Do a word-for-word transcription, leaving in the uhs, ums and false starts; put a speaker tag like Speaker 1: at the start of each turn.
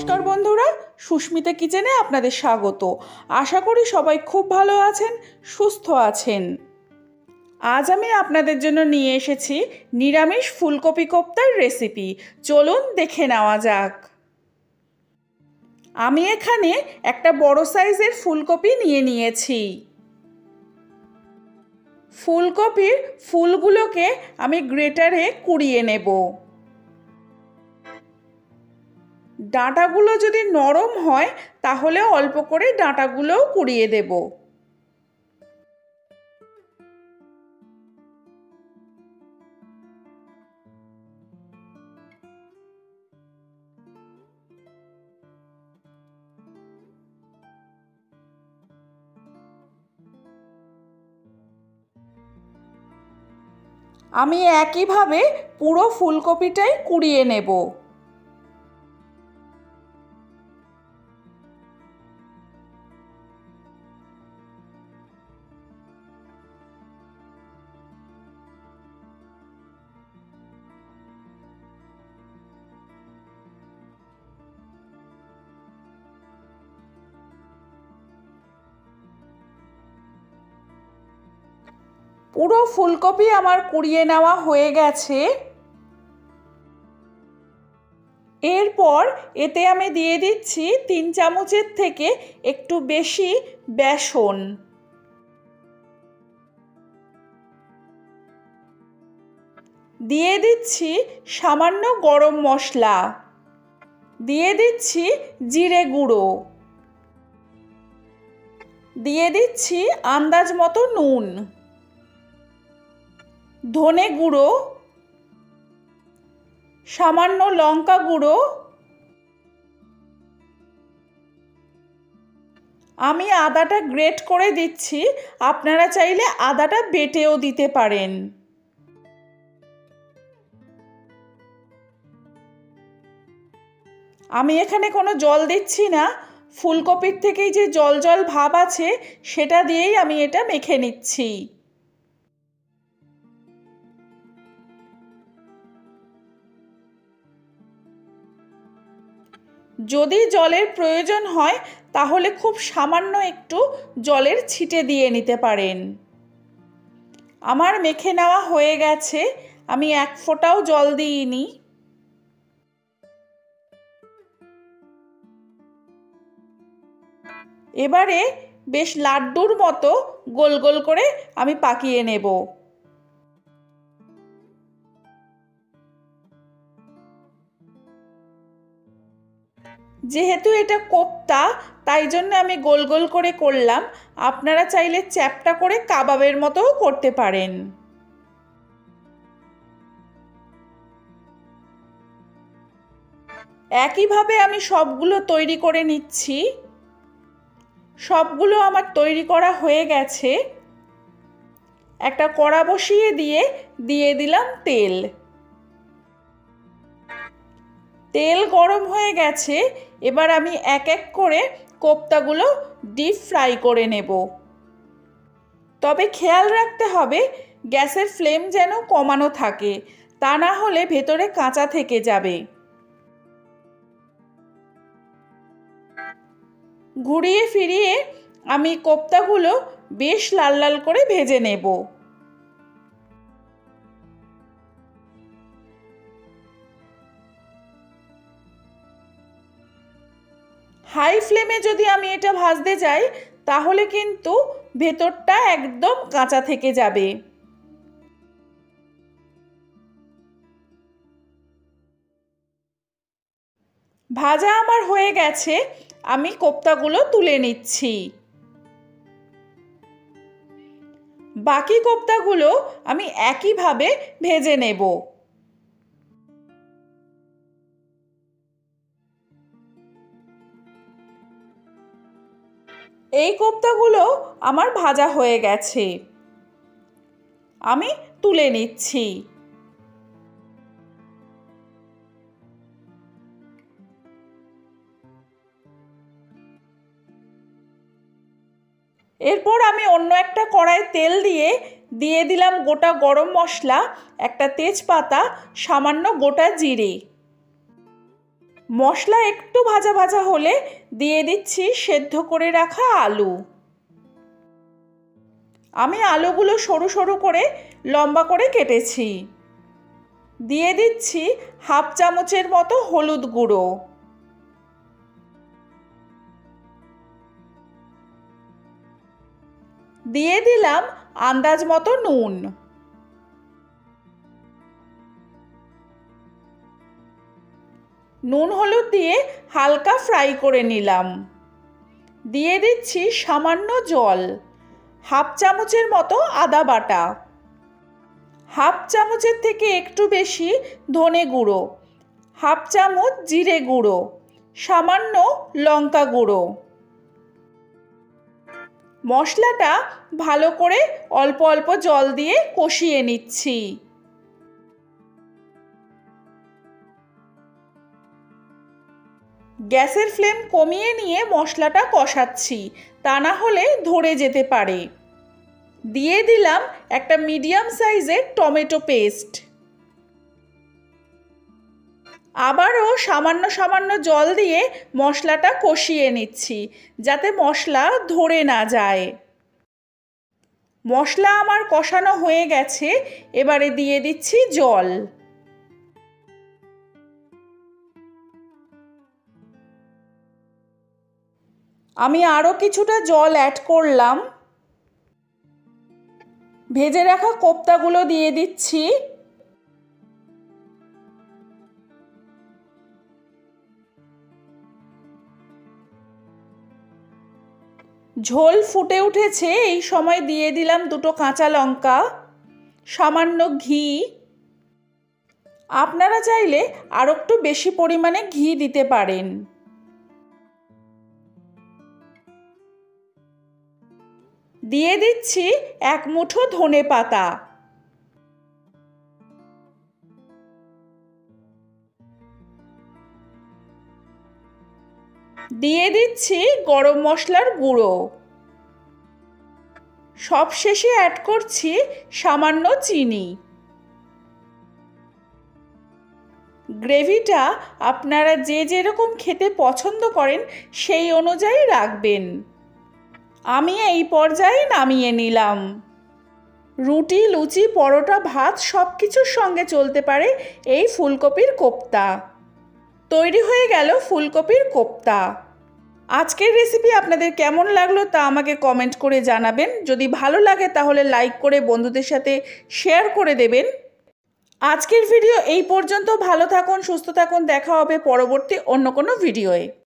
Speaker 1: নমস্কার বন্ধুরা, সুস্মিতা কিচেনে আপনাদের স্বাগত। আশা করি সবাই খুব ভালো আছেন, সুস্থ আছেন। আজ আমি আপনাদের জন্য নিয়ে এসেছি নিরামিষ ফুলকপি কোপ্তার রেসিপি। চলুন দেখে নেওয়া যাক। আমি এখানে একটা বড় সাইজের ফুলকপি নিয়ে নিয়েছি। ফুলকপির ফুলগুলোকে আমি গ্রেটারে কুড়িয়ে নেব। ডাঁটাগুলো যদি নরম হয় তাহলে অল্প করে ডাঁটাগুলোও কুড়িয়ে দেব। আমি একইভাবে পুরো ফুলকপিটাই কুড়িয়ে নেব। পুরো ফুলকপি আমার কুড়িয়ে নেওয়া হয়ে গেছে। এরপর এতে আমি দিয়ে দিচ্ছি তিন চামচের থেকে একটু বেশি বেসন। দিয়ে দিচ্ছি সামান্য গরম মশলা। দিয়ে দিচ্ছি জিরে গুঁড়ো। দিয়ে দিচ্ছি আন্দাজ মতো নুন, ধনে গুঁড়ো, সামান্য লঙ্কা গুঁড়ো। আমি আদাটা গ্রেট করে দিচ্ছি, আপনারা চাইলে আদাটা বেটেও দিতে পারেন। আমি এখানে কোনো জল দিচ্ছি না, ফুলকপির থেকেই যে জল জল ভাব আছে সেটা দিয়েই আমি এটা মেখে নিচ্ছি। যদি জলের প্রয়োজন হয় তাহলে খুব সামান্য একটু জলের ছিটে দিয়ে নিতে পারেন। আমার মেখে নেওয়া হয়ে গেছে, আমি এক ফোঁটাও জল দিইনি। এবারে বেশ লাড্ডুর মতো গোল গোল করে আমি পাকিয়ে নেব। যেহেতু এটা কোপ্তা তাই জন্য আমি গোল গোল করে করলাম, আপনারা চাইলে চ্যাপ্টা করে কাবাবের মতোও করতে পারেন। একইভাবে আমি সবগুলো তৈরি করে নিচ্ছি। সবগুলো আমার তৈরি করা হয়ে গেছে। একটা কড়া বসিয়ে দিয়ে দিয়ে দিলাম তেল। তেল গরম হয়ে গেছে, এবার আমি এক এক করে কোপ্তাগুলো ডিপ ফ্রাই করে নেব। তবে খেয়াল রাখতে হবে গ্যাসের ফ্লেম যেন কমানো থাকে, তা না হলে ভেতরে কাঁচা থেকে যাবে। ঘুরিয়ে ফিরিয়ে আমি কোপ্তাগুলো বেশ লাল লাল করে ভেজে নেব। হাই ফ্লেমে যদি আমি এটা ভাজতে যাই তাহলে কিন্তু ভেতরটা একদম কাঁচা থেকে যাবে। ভাজা আমার হয়ে গেছে, আমি কোপ্তাগুলো তুলে নিচ্ছি। বাকি কোপ্তাগুলো আমি একইভাবে ভেজে নেব। এই কোপ্তাগুলো আমার ভাজা হয়ে গেছে, আমি তুলে নিচ্ছি। এরপর আমি অন্য একটা কড়াইয়ে তেল দিয়ে দিয়ে দিলাম গোটা গরম মশলা, একটা তেজপাতা, সামান্য গোটা জিরে। মশলা একটু ভাজা ভাজা হলে দিয়ে দিচ্ছি সেদ্ধ করে রাখা আলু। আমি আলুগুলো সরু সরু করে লম্বা করে কেটেছি। দিয়ে দিচ্ছি হাফ চামচের মতো হলুদ গুঁড়ো। দিয়ে দিলাম আন্দাজ মতো নুন। নুন হলুদ দিয়ে হালকা ফ্রাই করে নিলাম। দিয়ে দিচ্ছি সামান্য জল, হাফ চামচের মতো আদা বাটা, হাফ চামচের থেকে একটু বেশি ধনে গুঁড়ো, হাফ চামচ জিরে গুঁড়ো, সামান্য লঙ্কা গুঁড়ো। মশলাটা ভালো করে অল্প অল্প জল দিয়ে কষিয়ে নিচ্ছি। গ্যাসের ফ্লেম কমিয়ে নিয়ে মশলাটা কষাচ্ছি, তা না হলে ধরে যেতে পারে। দিয়ে দিলাম একটা মিডিয়াম সাইজের টমেটো পেস্ট। আবারও সামান্য সামান্য জল দিয়ে মশলাটা কষিয়ে নিচ্ছি, যাতে মশলা ধরে না যায়। মশলা আমার কষানো হয়ে গেছে, এবারে দিয়ে দিচ্ছি জল। আমি আরও কিছুটা জল অ্যাড করলাম। ভেজে রাখা কোপ্তাগুলো দিয়ে দিচ্ছি। ঝোল ফুটে উঠেছে, এই সময় দিয়ে দিলাম দুটো কাঁচা লঙ্কা, সামান্য ঘি। আপনারা চাইলে আরও একটু বেশি পরিমাণে ঘি দিতে পারেন। দিয়ে দিচ্ছি এক মুঠো ধনে পাতা। দিয়ে দিচ্ছি গরম মশলার গুঁড়ো। সবশেষে অ্যাড করছি সামান্য চিনি। গ্রেভিটা আপনারা যে যেরকম খেতে পছন্দ করেন সেই অনুযায়ী রাখবেন। আমি এই পর্যায়ে নামিয়ে নিলাম। রুটি, লুচি, পরোটা, ভাত সব কিছুর সঙ্গে চলতে পারে এই ফুলকপির কোপ্তা। তৈরি হয়ে গেল ফুলকপির কোপ্তা। আজকের রেসিপি আপনাদের কেমন লাগলো তা আমাকে কমেন্ট করে জানাবেন। যদি ভালো লাগে তাহলে লাইক করে বন্ধুদের সাথে শেয়ার করে দেবেন। আজকের ভিডিও এই পর্যন্ত। ভালো থাকুন, সুস্থ থাকুন। দেখা হবে পরবর্তী অন্য কোনো ভিডিওয়ে।